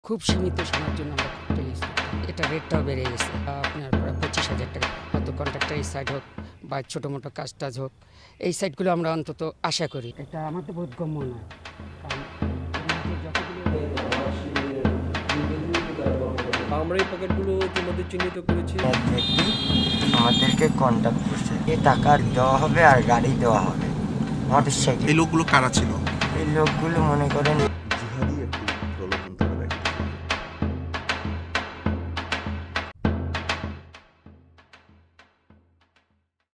খুব সীমিত সময়ের জন্য আমরা এটা ইউজ করতাম। এটা রেটটাও বেড়ে গেছে। আপনার প্রায় 25,000 টাকা। হয়তো কন্ট্রাক্টরের সাইড হোক বা ছোটো-মোটো কাজ-টাজ হোক, এই সাইটগুলো আমরা অন্তত আশা করি। এটা আমার তো বোধগম্য নয়। কারণ আমরা এই পকেটগুলো ইতিমধ্যে চিহ্নিত করেছি। ব্যক্তি আমাদেরকে কন্ট্যাক্ট করছে, এই টাকা দেওয়া হবে আর গাড়ি দেওয়া হবে মোটরসাইকেল। এই লোকগুলো কারা ছিল? এই লোকগুলো মনে করেন জিহাদি একটি প্রলোভন